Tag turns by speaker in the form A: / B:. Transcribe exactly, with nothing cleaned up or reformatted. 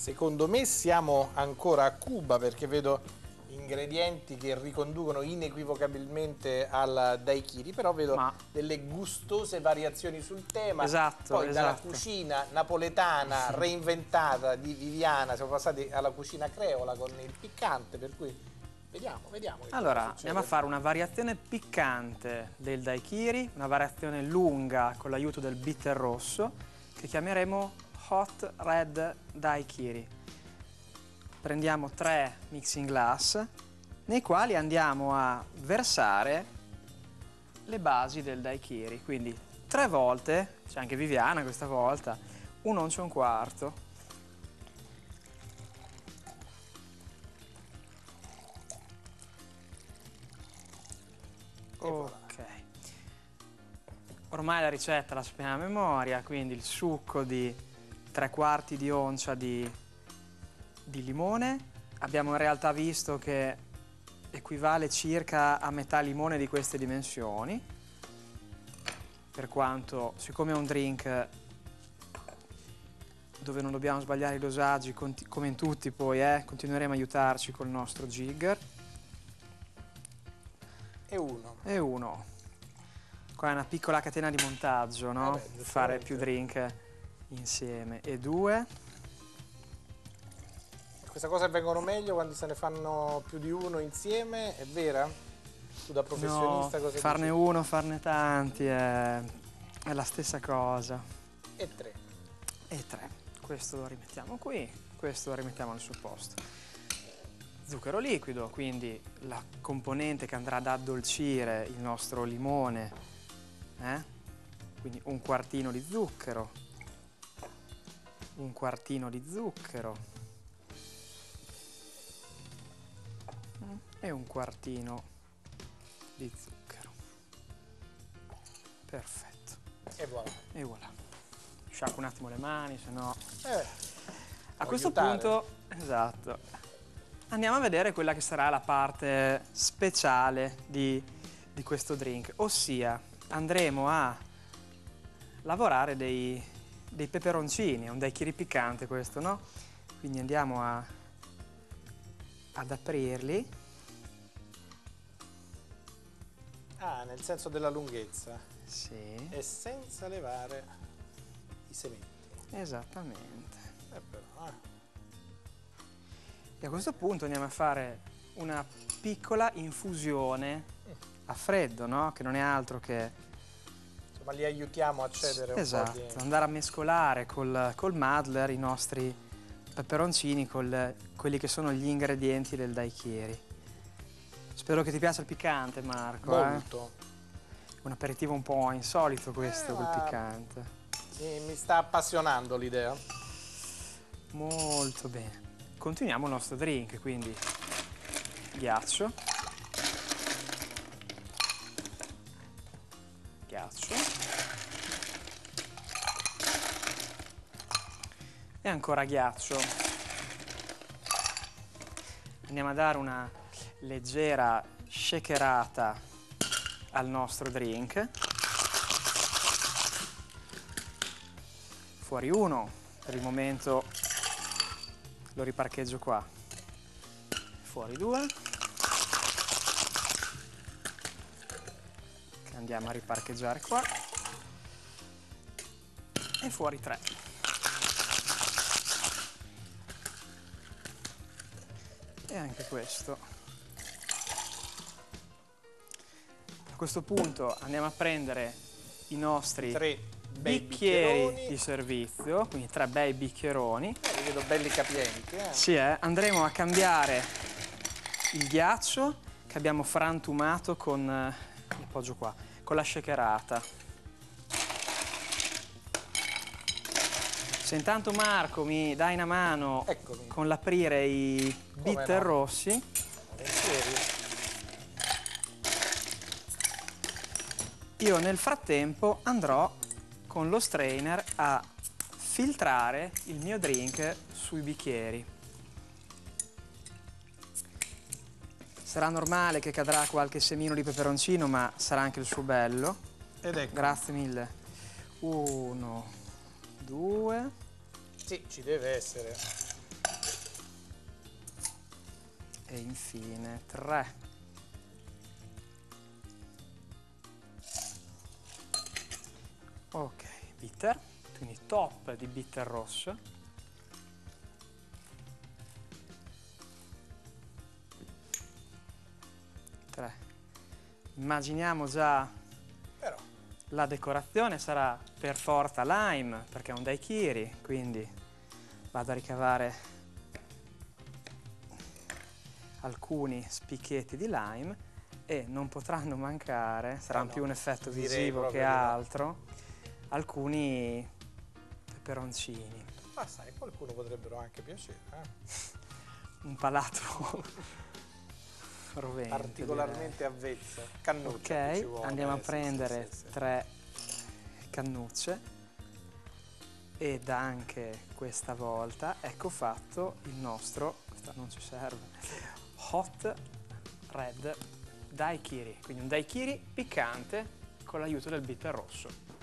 A: Secondo me siamo ancora a Cuba, perché vedo ingredienti che riconducono inequivocabilmente al daiquiri, però vedo
B: Ma...
A: delle gustose variazioni sul tema.
B: Esatto,
A: Poi
B: esatto.
A: dalla cucina napoletana reinventata di Viviana siamo passati alla cucina creola con il piccante, per cui vediamo, vediamo che
B: allora,
A: cosa succede.
B: andiamo a fare una variazione piccante del daiquiri, una variazione lunga con l'aiuto del bitter rosso, che chiameremo Hot Red Daiquiri. Prendiamo tre mixing glass nei quali andiamo a versare le basi del daiquiri, quindi tre volte, c'è anche Viviana questa volta, un once e un quarto. Ok, ormai la ricetta la sappiamo a memoria, quindi il succo di tre quarti di oncia di, di limone. Abbiamo in realtà visto che equivale circa a metà limone di queste dimensioni, per quanto, siccome è un drink dove non dobbiamo sbagliare i dosaggi, come in tutti poi, eh, continueremo a aiutarci col nostro jigger.
A: E uno.
B: E uno. Qua è una piccola catena di montaggio, no?
A: Eh beh,
B: fare più drink insieme. E due.
A: Questa cosa vengono meglio quando se ne fanno più di uno insieme, è vera? Tu da professionista
B: No,
A: cosa
B: farne
A: dici?
B: uno, farne tanti è, è la stessa cosa.
A: E tre.
B: E tre. Questo lo rimettiamo qui, questo lo rimettiamo al suo posto. Zucchero liquido, quindi la componente che andrà ad addolcire il nostro limone, eh? Quindi un quartino di zucchero, un quartino di zucchero e un quartino di zucchero. Perfetto.
A: E voilà.
B: E voilà. Sciacquo un attimo le mani, se no...
A: Eh,
B: a questo
A: aiutare.
B: punto, esatto, andiamo a vedere quella che sarà la parte speciale di, di questo drink, ossia andremo a lavorare dei, dei peperoncini, è un daiquiri piccante questo, no? Quindi andiamo a, ad aprirli.
A: Ah, nel senso della lunghezza.
B: Sì.
A: E senza levare i sementi.
B: Esattamente.
A: Eh però, eh.
B: E a questo punto andiamo a fare una piccola infusione a freddo, no? Che non è altro che...
A: Insomma, li aiutiamo a cedere un
B: esatto,
A: po' di...
B: andare a mescolare col, col muddler i nostri peperoncini con quelli che sono gli ingredienti del daiquiri. Spero che ti piaccia il piccante, Marco.
A: Molto.
B: Eh? Un aperitivo un po' insolito questo,
A: Eh,
B: col
A: ma...
B: piccante.
A: Mi, mi sta appassionando l'idea.
B: Molto bene. Continuiamo il nostro drink, quindi ghiaccio, ghiaccio e ancora ghiaccio. Andiamo a dare una leggera shakerata al nostro drink. Fuori uno, per il momento lo riparcheggio qua. Fuori due. Che andiamo a riparcheggiare qua. E fuori tre. E anche questo. A questo punto andiamo a prendere i nostri
A: Tre bei
B: bicchieri
A: bicchieroni.
B: di servizio, quindi tre bei bicchieroni.
A: Eh, li vedo belli capienti, eh.
B: Sì, eh. Andremo a cambiare il ghiaccio che abbiamo frantumato con, eh, il poggio qua, con la shakerata. Se intanto Marco mi dai una mano
A: Eccomi.
B: con l'aprire i bitter
A: no?
B: rossi.
A: Volentieri.
B: Io nel frattempo andrò con lo strainer a filtrare il mio drink sui bicchieri. Sarà normale che cadrà qualche semino di peperoncino, ma sarà anche il suo bello.
A: Ed ecco.
B: Grazie mille. Uno, due.
A: Sì, ci deve essere.
B: e infine tre. Ok, bitter, quindi top di bitter rosso. tre. Immaginiamo già
A: Però,
B: la decorazione sarà per forza lime, perché è un daiquiri, quindi vado a ricavare alcuni spicchietti di lime e non potranno mancare, saranno
A: Eh no,
B: più un effetto
A: direi
B: visivo
A: proprio
B: che
A: di no.
B: altro, alcuni peperoncini.
A: ma sai, qualcuno potrebbero anche piacere, eh?
B: Un palato rovente,
A: Particolarmente avvezzo. Cannuccia
B: direi.
A: che ci
B: Ok,
A: vuole.
B: andiamo a
A: sì, sì,
B: prendere
A: sì, sì.
B: tre cannucce ed anche questa volta ecco fatto il nostro, questa non ci serve, hot red daiquiri, quindi un daiquiri piccante con l'aiuto del bitter rosso.